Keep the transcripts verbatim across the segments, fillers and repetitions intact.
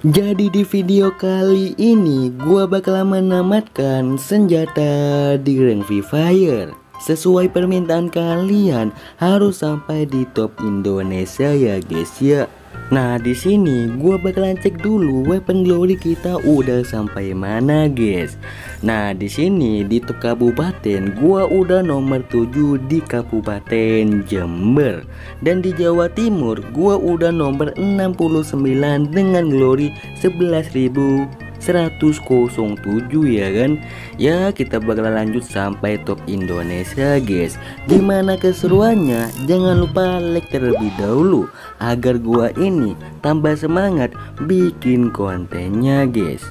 Jadi di video kali ini gua bakal menamatkan senjata di rank Free Fire. Sesuai permintaan kalian harus sampai di top Indonesia ya guys ya. Nah di sini gua bakalan cek dulu weapon glory kita udah sampai mana guys. Nah di sini di top kabupaten gua udah nomor tujuh di Kabupaten Jember, dan di Jawa Timur gua udah nomor enam puluh sembilan dengan glory sebelas ribu seratus tujuh ya kan. Ya kita bakalan lanjut sampai top Indonesia guys. Gimana keseruannya? Jangan lupa like terlebih dahulu agar gua ini tambah semangat bikin kontennya guys.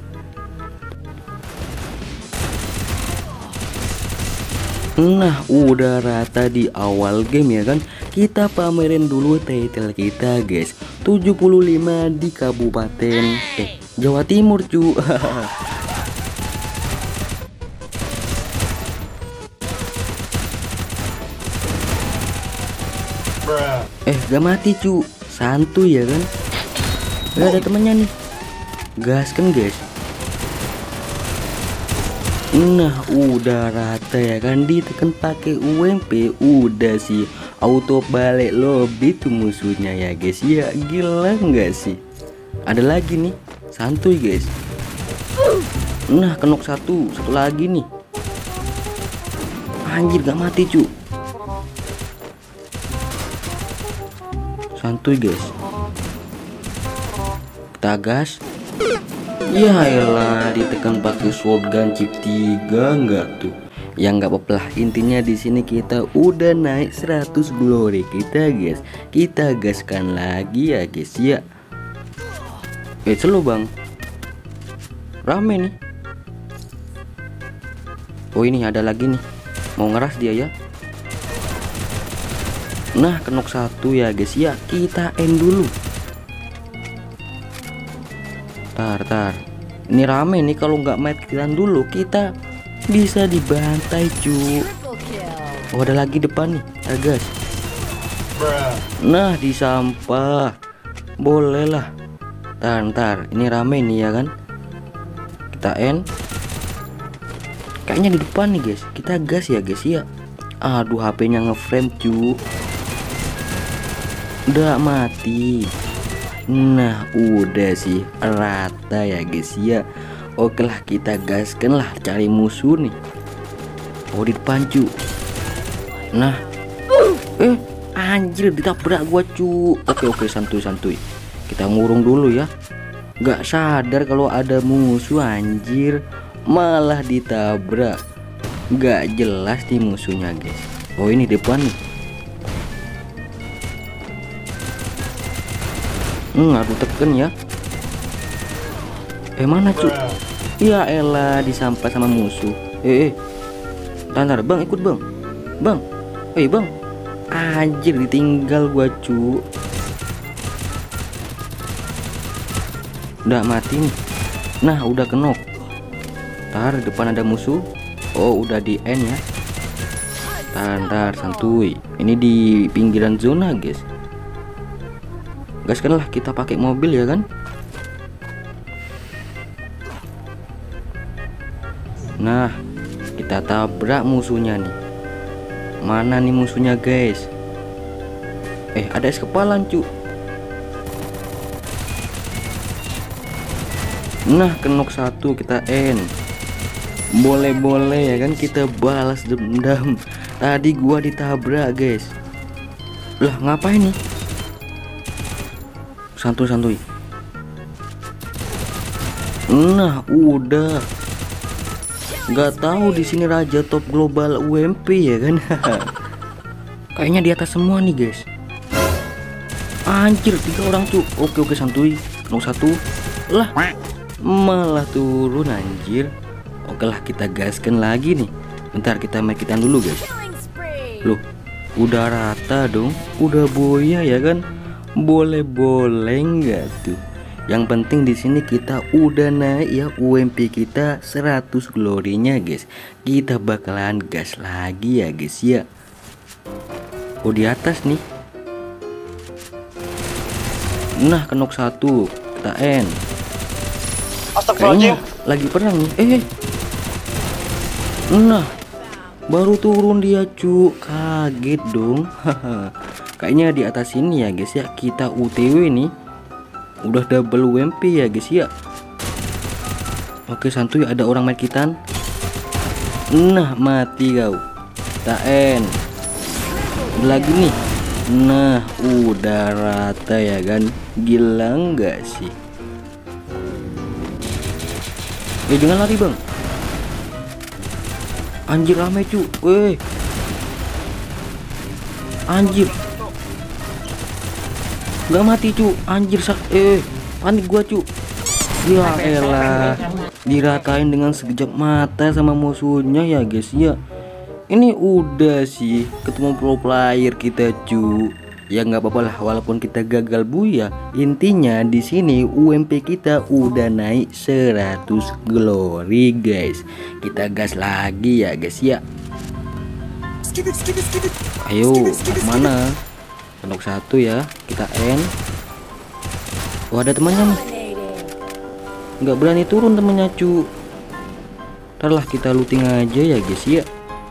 Nah udah rata di awal game ya kan. Kita pamerin dulu title kita guys. tujuh puluh lima di Kabupaten eh Jawa Timur cu. Eh gak mati cu, santuy ya kan. Gak ada temennya nih. Gaskan guys. Nah udah rata ya kan, ditekan pakai U M P udah sih auto balik lobby tuh musuhnya ya guys ya. Gila nggak sih? Ada lagi nih, santuy guys. Nah kenok satu, satu lagi nih. Anjir gak mati cu. Santuy guys. Kita gas. Ya elah, ditekan pakai shotgun chip tiga enggak tuh. Ya nggak apa-apa lah, intinya di sini kita udah naik seratus glory kita guys. Kita gaskan lagi ya guys ya. Eh selo bang, rame nih. Oh ini ada lagi nih, mau ngeras dia ya. Nah kenok satu ya guys ya, kita end dulu. Tar tar, ini rame nih, kalau nggak matikan dulu kita bisa dibantai cu. Oh ada lagi depan nih, agas. Nah di sampah, boleh lah. Ntar, ntar, ini rame nih ya kan. Kita end. Kayaknya di depan nih guys. Kita gas ya guys ya. Aduh H P-nya ngeframe cu. Udah mati. Nah udah sih rata ya guys ya. Oke lah kita gaskan lah, cari musuh nih. Oh di depan cu. Nah Eh anjir ditabrak gua cu. Oke oke santuy santuy. Kita ngurung dulu ya. Gak sadar kalau ada musuh anjir, malah ditabrak. Gak jelas nih musuhnya guys. Oh ini depan nih. Hmm aduh teken ya. Eh mana cu? Ya elah disampah sama musuh. Eh eh Tantar bang, ikut bang. Bang Eh bang, anjir ditinggal gua cu. Udah mati nih. Nah udah kenok. Ntar depan ada musuh. Oh udah di end ya. Ntar, ntar santuy. Ini di pinggiran zona guys. Gaskan lah, kita pakai mobil ya kan. Nah kita tabrak musuhnya nih. Mana nih musuhnya guys? Eh ada es kepalan cu. Nah kenok satu, kita end. Boleh-boleh ya kan, kita balas dendam. Tadi gua ditabrak guys. Lah ngapain nih? Santuy-santuy. Nah udah. Gak tahu di sini raja top global U M P ya kan. Kayaknya di atas semua nih guys. Anjir tiga orang tuh. Oke oke santuy. Kenok satu. Lah malah turun anjir. Oke lah kita gaskan lagi nih. Bentar kita makitan dulu guys. Loh udah rata dong, udah boya ya kan. Boleh-boleh nggak tuh. Yang penting di sini kita udah naik ya U M P kita seratus glory-nya guys. Kita bakalan gas lagi ya guys ya. Oh di atas nih. Nah kenok satu, kita end. Kayaknya lagi perang nih. Eh, nah, baru turun dia cu, kaget dong. Kayaknya di atas sini ya guys ya, kita U T W nih. Udah double U M P ya guys ya. Oke santuy, ada orang main kitan. Nah mati kau. Taen lagi nih. Nah udah rata ya kan. Gila nggak sih? Eh jangan lari bang. Anjir rame cu. Weh, anjir nggak mati cu. Anjir sak. Eh panik gua cu. Ya elah, diratain dengan sekejap mata sama musuhnya ya guys ya. Ini udah sih ketemu pro player kita cu. Ya nggak apa-apa lah walaupun kita gagal buya. Intinya di sini U M P kita udah naik seratus glory guys. Kita gas lagi ya guys ya. Ayo mana? Pendok satu ya, kita end. Oh ada temannya nih. Nggak berani turun temennya cu. Ntar lah kita looting aja ya guys ya.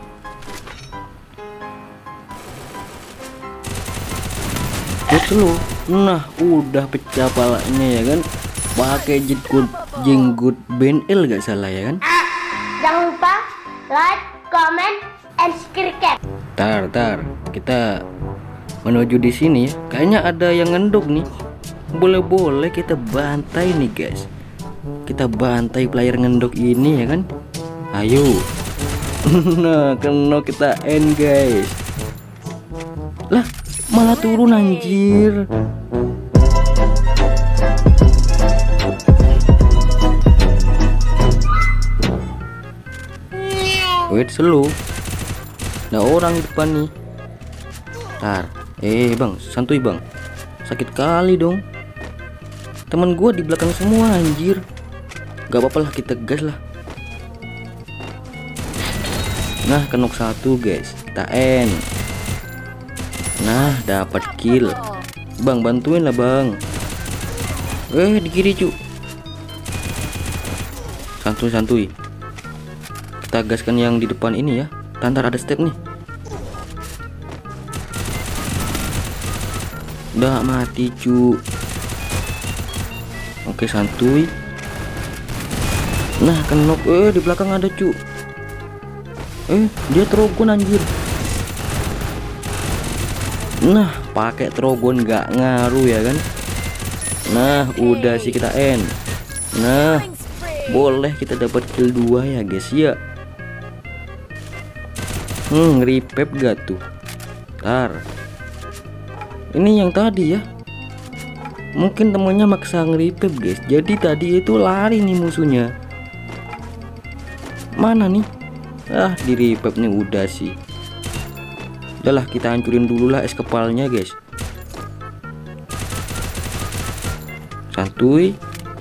Slow. Nah udah pecah palanya ya kan. Pakai jenggut jenggut Ben L gak salah ya kan. Jangan lupa like, comment, and subscribe. Tar tar kita menuju di sini ya. Kayaknya ada yang ngendok nih. Boleh-boleh kita bantai nih guys. Kita bantai player ngendok ini ya kan. Ayo. Nah kena kita end guys. Lah malah turun anjir. Wait slow. Nah orang di depan nih. Tar. Eh bang santuy bang. Sakit kali dong. Temen gua di belakang semua anjir. Gak apa-apa lah kita gas lah. Nah kenok satu guys. Kita end. Nah dapat kill. Bang bantuin lah bang. Eh di kiri cu. Santuy-santuy. Kita gaskan yang di depan ini ya. Tantar ada step nih. Udah mati cu. Oke santuy. Nah kenok. Eh di belakang ada cu. Eh dia trogon anjir. Nah pakai trogon nggak ngaruh ya kan. Nah udah sih kita end. Nah boleh kita dapat kill dua ya guys ya. Hmm repep gak tuh. Ntar ini yang tadi ya. Mungkin temennya maksa nge-repep guys. Jadi tadi itu lari nih musuhnya. Mana nih? Ah di repep nih udah sih. Udahlah kita hancurin dulu lah es kepalnya guys. Santuy.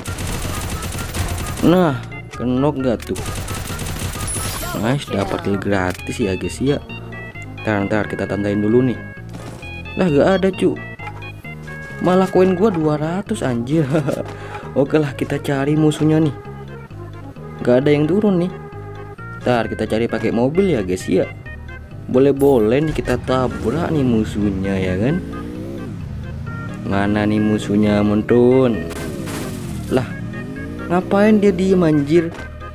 Nah kenok gak tuh. Nice dapat kill gratis ya guys ya. Ntar ntar kita tandain dulu nih. Lah gak ada cu. Malah koin gua dua ratus anjir. Oke lah kita cari musuhnya nih. Gak ada yang turun nih. Ntar kita cari pakai mobil ya guys ya. Boleh-boleh nih kita tabrak nih musuhnya ya kan. Mana nih musuhnya Montun. Lah ngapain dia diem anjir.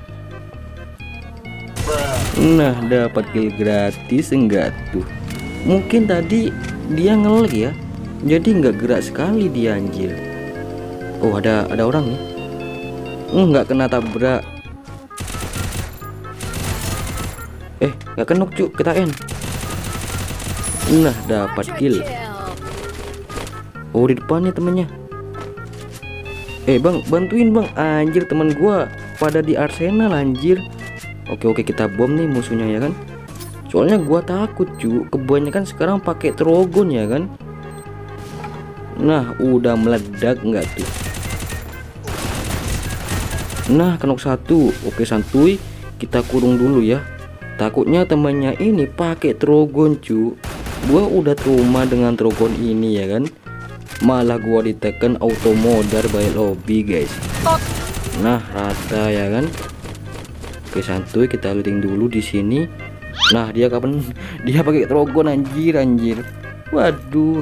Nah dapat kill gratis enggak tuh. Mungkin tadi dia nge-lag ya. Jadi nggak gerak sekali dia anjir. Oh ada ada orang nih. Nggak kena tabrak. Eh nggak kenok cu. Kita end. Nah dapat kill. Oh di depannya temennya. Eh bang bantuin bang. Anjir teman gua pada di Arsenal anjir. Oke oke kita bom nih musuhnya ya kan. Soalnya gua takut cu. Kebanyakan sekarang pakai trogon ya kan. Nah udah meledak nggak tuh. Nah kenok satu. Oke santuy. Kita kurung dulu ya. Takutnya temannya ini pakai trogon cu. Gua udah trauma dengan trogon ini ya kan. Malah gua diteken auto modar by lobby guys. Nah, rata ya kan. Oke, santuy, kita looting dulu di sini. Nah, dia kapan dia pakai trogon, anjir anjir. Waduh.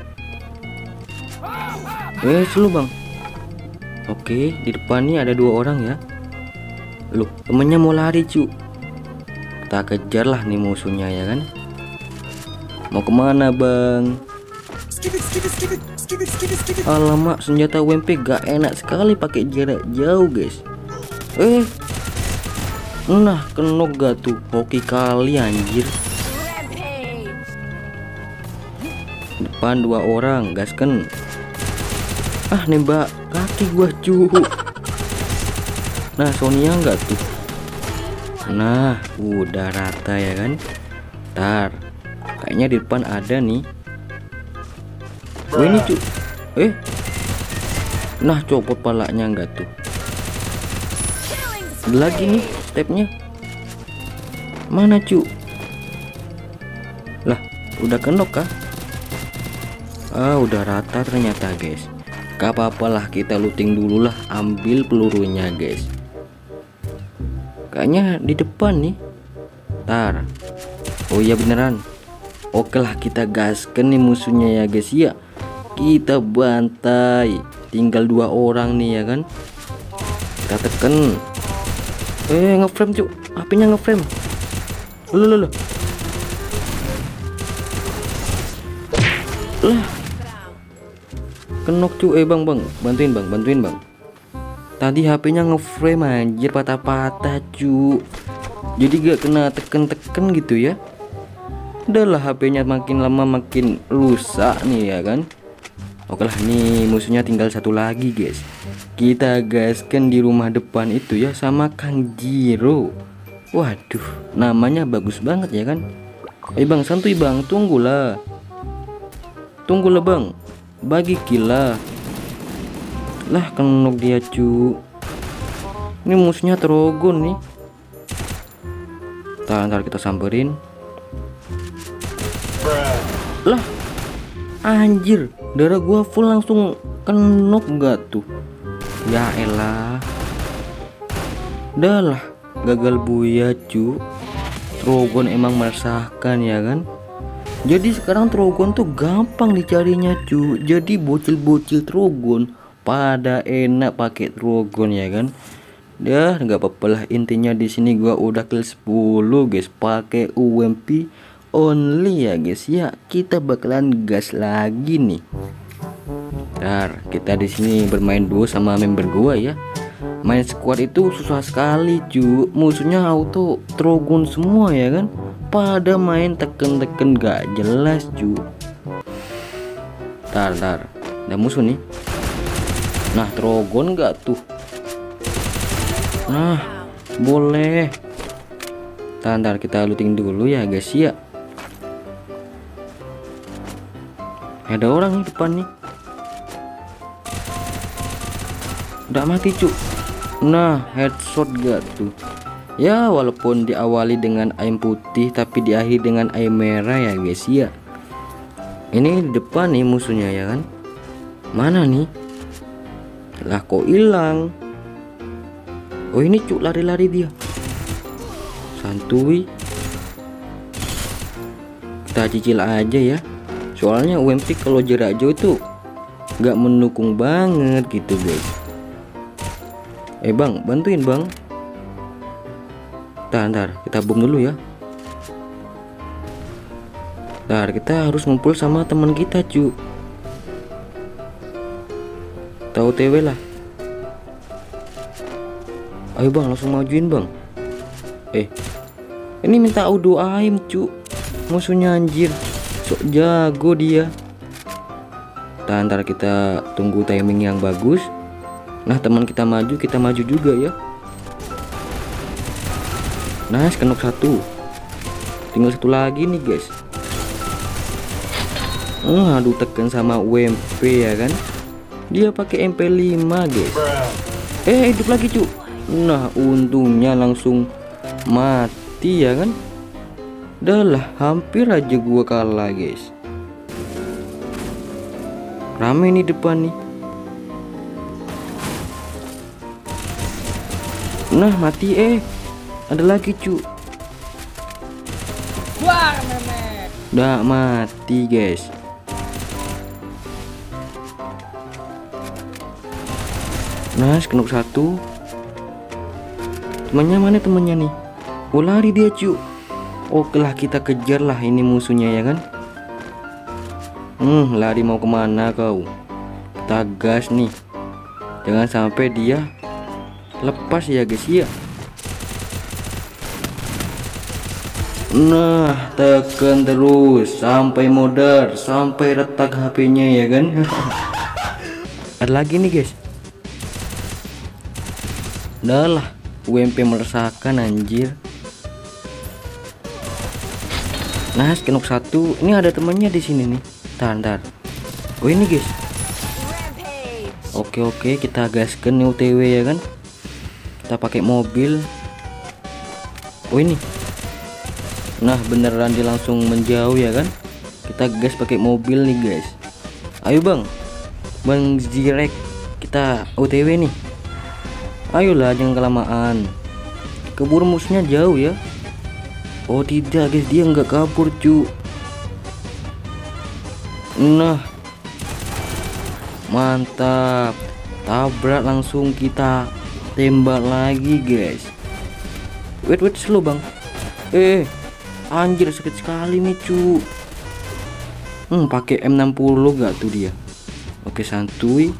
Eh, lu bang. Oke, di depan nih ada dua orang ya. Loh, temennya mau lari cu. Kita kejar lah nih musuhnya ya kan. Mau kemana bang? Alamak, senjata U M P gak enak sekali pakai jarak jauh guys. Eh, nah kenok gak tuh? Hoki kali anjir. Depan dua orang, gasken. Ah, nembak kaki gua cu. Nah, Sonia enggak tuh. Nah, udah rata ya kan. Ntar kayaknya di depan ada nih. Oh, ini cu. Eh, nah copot palanya enggak tuh. Lagi nih stepnya. Mana cu? Lah, udah kenok kah? Ah, udah rata ternyata guys. Gak apa-apa lah, kita looting dulu lah, ambil pelurunya guys. Kayaknya di depan nih. Tar. Oh iya beneran. Oke lah, kita gaskan nih musuhnya ya guys ya. Kita bantai. Tinggal dua orang nih ya kan. Kita tekan. Eh, ngeframe cuk. Apinya ngeframe. Loh loh loh. Lah. Kenok cu. Eh bang bang, bantuin bang, bantuin bang. Tadi H P-nya ngeframe anjir, patah-patah cu. Jadi gak kena teken-teken gitu ya. Udah lah, H P-nya makin lama makin rusak nih ya kan. Oke lah, nih musuhnya tinggal satu lagi guys. Kita gaskan di rumah depan itu ya sama Kang Jiro. Waduh, namanya bagus banget ya kan. Eh bang, santuy bang, tunggulah. Tunggulah bang, bagi kila. Lah, kenok dia cu. Ini musuhnya trogon nih. Ntar, ntar kita samperin. Lah, anjir, darah gua full langsung kenok gak tuh. Ya elah. Dah lah, gagal buya cu. Trogon emang meresahkan ya kan. Jadi sekarang trogon tuh gampang dicarinya cu. Jadi bocil-bocil trogon pada enak pakai trogon ya kan. Dah nggak apa-apa lah, intinya di sini gua udah kill sepuluh guys pakai U M P only ya guys ya. Kita bakalan gas lagi nih. Ntar kita di sini bermain duo sama member gua ya. Main squad itu susah sekali cu. Musuhnya auto trogon semua ya kan. Pada main teken-teken gak jelas cu. Ntar ntar ada musuh nih. Nah, trogon gak tuh? Nah, boleh. Ntar kita looting dulu ya guys ya. Ada orang nih depan nih. Udah mati cu. Nah, headshot gak tuh? Ya, walaupun diawali dengan aim putih tapi diakhiri dengan aim merah ya guys ya. Ini di depan nih musuhnya ya kan. Mana nih? Lah kok hilang? Oh ini cuk, lari-lari dia. Santuy. Kita cicil aja ya. Soalnya U M P kalau jarak jauh tuh nggak mendukung banget gitu guys. Eh bang, bantuin bang. Ntar, ntar kita bom dulu ya. Ntar kita harus ngumpul sama teman kita cu. Tahu T W lah. Ayo bang, langsung majuin bang. Eh, ini minta auto aim cu. Musuhnya anjir, sok jago dia. Ntar, ntar kita tunggu timing yang bagus. Nah, teman kita maju, kita maju juga ya. Nice, kenok satu. Tinggal satu lagi nih guys. Oh, aduh, tekan sama U M P ya kan. Dia pakai M P lima guys. Eh, hidup lagi cu. Nah, untungnya langsung mati ya kan. Dah lah, hampir aja gua kalah guys. Rame nih depan nih. Nah mati eh. Ada lagi cu. Wah, memek. Udah mati guys. Nah kenok satu. Temannya mana temannya nih? Oh lari dia cu. Oke lah kita kejar lah ini musuhnya ya kan. Hmm lari mau kemana kau? Kita gas nih. Jangan sampai dia lepas ya guys ya. Nah tekan terus sampai modar, sampai retak H P-nya ya kan. Ada lagi nih guys. Udah lah, U M P meresahkan anjir. Nah skenok satu, ini ada temannya di sini nih. Ntar, ntar. Oh ini guys. Oke oke kita gaskan nih U T W ya kan. Kita pakai mobil. Oh ini. Nah beneran dia langsung menjauh ya kan. Kita gas pakai mobil nih guys. Ayo bang, bang Zirek, kita O T W nih. Ayolah jangan kelamaan. Keburu musuhnya jauh ya. Oh tidak guys, dia nggak kabur cu. Nah mantap, tabrak langsung kita tembak lagi guys. Wait wait slow bang. Eh anjir sakit sekali nih cu. Hmm pakai M enam puluh gak tuh dia. Oke santuy.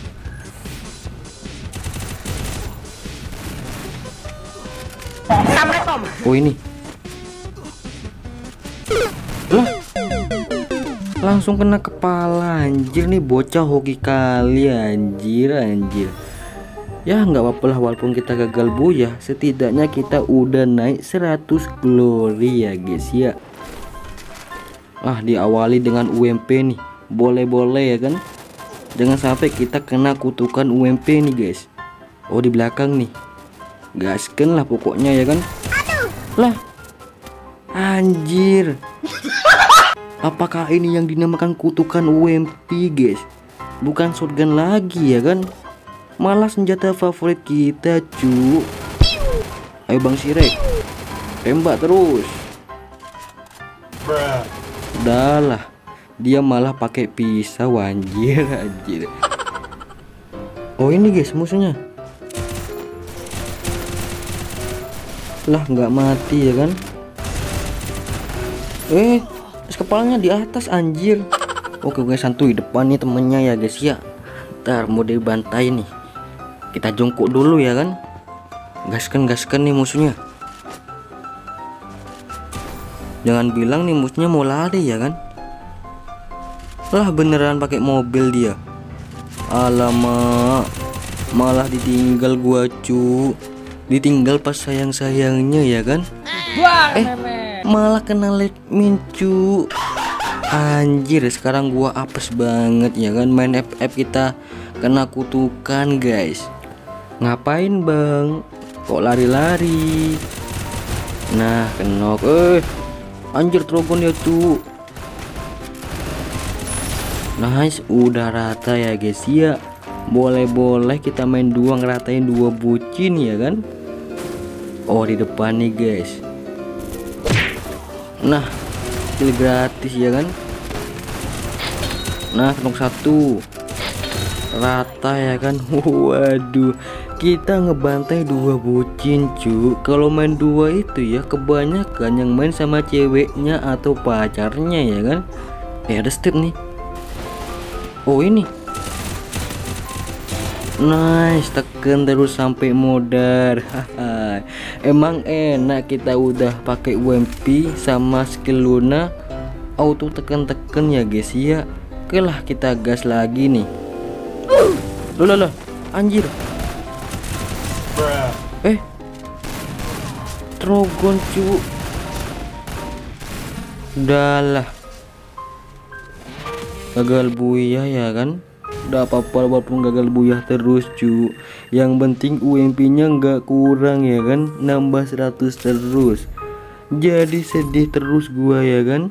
Oh ini. Lah langsung kena kepala anjir nih bocah hoki kali anjir anjir. Ya nggak apa-apa lah walaupun kita gagal buya, setidaknya kita udah naik seratus glory ya guys ya. Ah diawali dengan U M P nih, boleh-boleh ya kan. Jangan sampai kita kena kutukan U M P nih guys. Oh di belakang nih, gasken lah pokoknya ya kan. Lah anjir. Apakah ini yang dinamakan kutukan U M P guys? Bukan shotgun lagi ya kan? Malah senjata favorit kita cu. Ayo bang Sirek, tembak terus. Udah lah, dia malah pakai pisau anjir anjir. Oh ini guys musuhnya. Lah nggak mati ya kan. Eh kepalanya di atas anjir. Oke guys santuy, depan nih temennya ya guys ya. Ntar mau dibantai nih. Kita jongkok dulu ya kan. Gaskan gaskan nih musuhnya. Jangan bilang nih musuhnya mau lari ya kan. Lah beneran pakai mobil dia. Alamak, malah ditinggal gua cu. Ditinggal pas sayang-sayangnya ya kan. Eh malah kena lead mincu. Anjir sekarang gua apes banget ya kan. Main F F kita kena kutukan guys. Ngapain bang, kok lari-lari? Nah kenok. Eh anjir trogon ya tuh. Nice udah rata ya guys ya. Boleh-boleh kita main dua, ngeratain dua bucin ya kan. Oh di depan nih guys. Nah kill gratis ya kan. Nah kenok satu, rata ya kan. Waduh kita ngebantai dua bucin cu. Kalau main dua itu ya kebanyakan yang main sama ceweknya atau pacarnya ya kan. Eh ada step nih. Oh ini. Nice, tekan terus sampai modar. Emang enak kita udah pakai U M P sama skill Luna auto tekan-tekan ya guys ya. Oke lah kita gas lagi nih. Loh loh loh anjir. Eh trogon cu. Udah lah, gagal buya ya kan. Udah apa-apa walaupun gagal buyah terus cu. Yang penting U M P nya nggak kurang ya kan. Nambah seratus terus. Jadi sedih terus gua ya kan.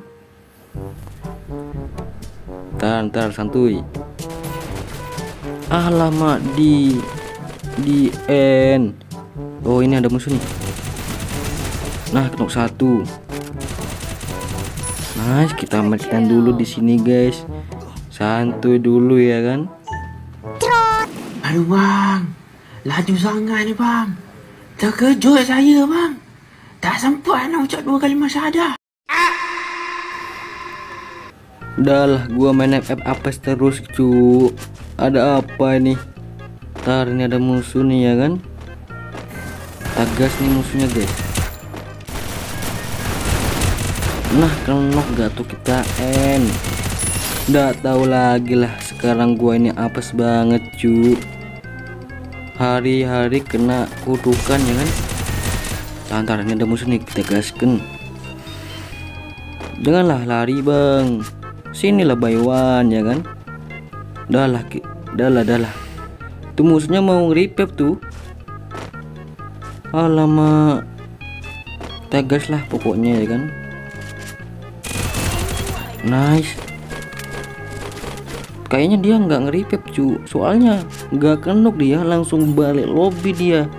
Ntar ntar santuy. Alamak di di end. Oh, ini ada musuh nih. Nah, knock satu. Nice, kita matikan dulu di sini guys. Santuy dulu ya kan. Aduh bang, laju sangat ni bang. Terkejut saya bang. Tak sempat nak ucap dua kali masadah. Udah lah, gua main F F apes terus cu. Ada apa ini? Ntar ini ada musuh nih ya kan. Tagas nih musuhnya guys. Nah, kenok gak tuh kita N. Udah tahu lagi lah, sekarang gua ini apes banget cu. Hari-hari kena kutukan ya kan. Ntar ini ada musuh nih, kita gasken. Janganlah lari bang. Sinilah baywan ya kan. Dah lah, dah lah, dah lah. Tuh musuhnya mau nge-revive tuh. Alamak. Kita gas lah pokoknya ya kan. Nice. Kayaknya dia nggak nge-revive cu. Soalnya nggak kenok dia, langsung balik lobby dia.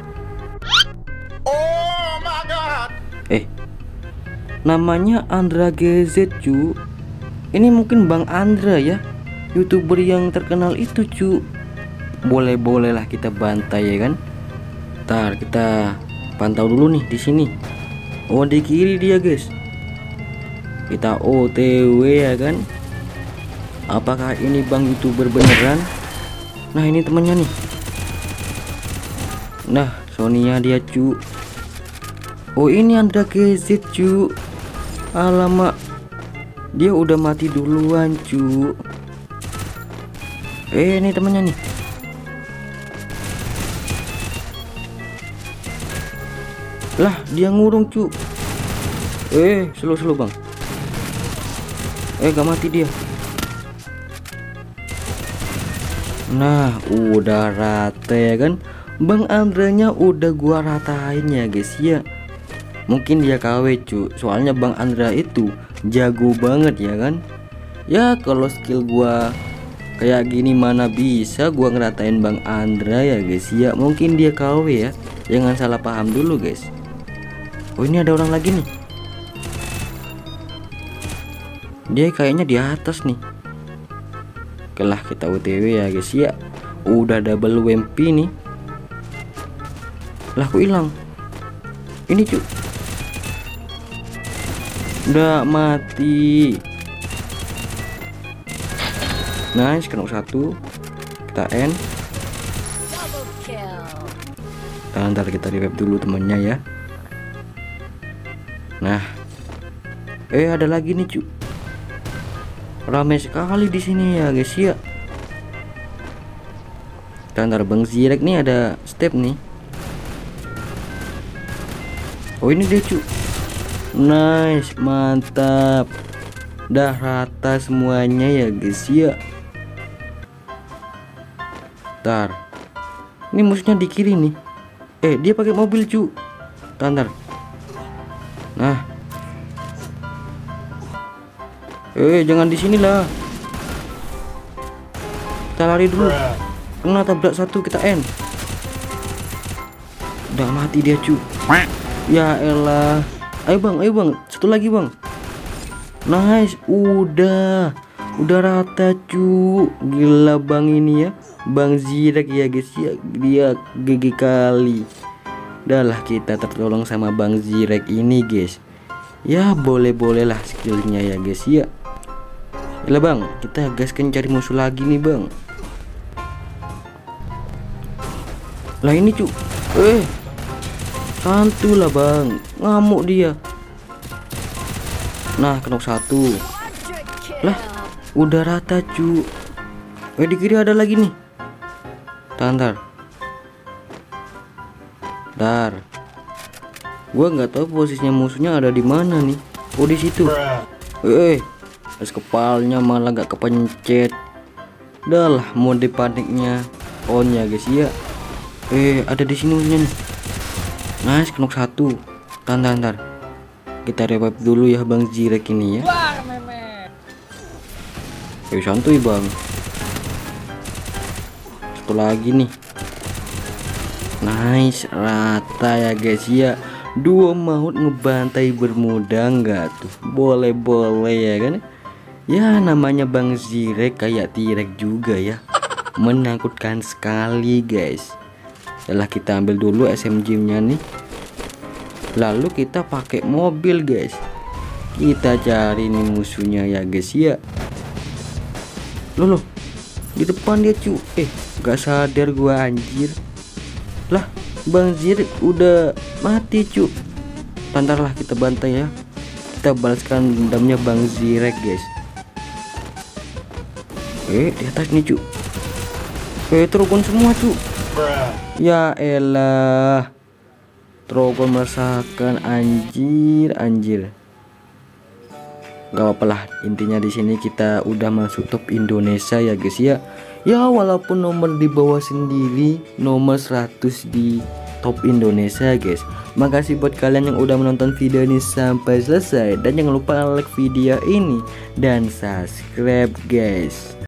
Oh my god. Eh, namanya Andra G Z cu. Ini mungkin Bang Andra ya, YouTuber yang terkenal itu cu. Boleh-boleh lah kita bantai ya kan. Ntar kita pantau dulu nih di sini. Oh, di kiri dia guys. Kita O T W ya kan. Apakah ini Bang YouTuber beneran? Nah, ini temannya nih. Nah, Sonia dia cu. Oh, ini Andra G Z cu. Alamak, dia udah mati duluan cu. Eh, ini temannya nih. Lah, dia ngurung cu. Eh, slow-slow bang. Eh, gak mati dia. Nah, udah rata ya kan. Bang Andranya udah gua ratain ya guys ya. Mungkin dia K W cu. Soalnya Bang Andra itu jago banget ya kan. Ya kalau skill gua kayak gini mana bisa gua ngeratain Bang Andra ya guys ya. Mungkin dia K W ya. Jangan salah paham dulu guys. Oh, ini ada orang lagi nih. Dia kayaknya di atas nih. Kelah kita O T W ya guys ya. Udah double W M P nih. Lah kok hilang? Ini cu. Udah mati. Nice, kena satu. Kita N. Ntar kita revive dulu temennya ya. Nah, eh ada lagi nih cu. Ramai sekali di sini ya guys ya. Ntar Bang Zirek nih ada step nih. Oh, ini dia cu. Nice, mantap. Dah rata semuanya ya guys ya. Ntar ini musuhnya di kiri nih. Eh, dia pakai mobil cu. Ntar. Nah, eh jangan di sini lah. Kita lari dulu. Kena tabrak satu, kita N. Udah mati dia cu. Ya elah. Ayo bang, ayo bang, satu lagi bang. Nice, udah, udah rata cu. Gila bang ini ya, Bang Zirek ya guys ya. Dia G G kali. Udah lah, kita tertolong sama Bang Zirek ini guys. Ya boleh-boleh lah skillnya ya guys ya. Yalah bang, kita gaskan cari musuh lagi nih bang. Lah ini cu. Eh, santu lah bang, ngamuk dia. Nah, kena satu. Lah, udah rata cu. Eh, di kiri ada lagi nih. Tantar. Dar. Gua nggak tahu posisinya musuhnya ada di mana nih. Oh, di situ. Eh, es kepalanya malah nggak kepencet. Dah lah, mode paniknya on ya guys ya. Eh, ada di sini musuhnya nih. Nice, knock satu. Tantar, tantar. Kita revive dulu ya Bang Zirek ini ya. Eh, santuy bang. Satu lagi nih. Nice, rata ya guys ya. Duo maut ngebantai bermuda nggak tuh? Boleh-boleh ya kan. Ya namanya Bang Zirek kayak T-Rex juga ya. Menakutkan sekali guys. Setelah kita ambil dulu S M G-nya nih, lalu kita pakai mobil guys. Kita cari nih musuhnya ya guys ya. Loh, loh, di depan dia cu. Eh, gak sadar gua anjir. Lah, Bang Zirek udah mati cu. Bentarlah kita bantai ya. Kita balaskan dendamnya Bang Zirek guys. Eh, di atas nih cu. Eh, Trogon semua cu. Ya elah, Trogon merasakan, anjir anjir. Gak apa-apa lah, intinya di sini kita udah masuk top Indonesia ya guys ya. Ya walaupun nomor di bawah sendiri, nomor seratus di top Indonesia guys. Makasih buat kalian yang udah menonton video ini sampai selesai, dan jangan lupa like video ini dan subscribe guys.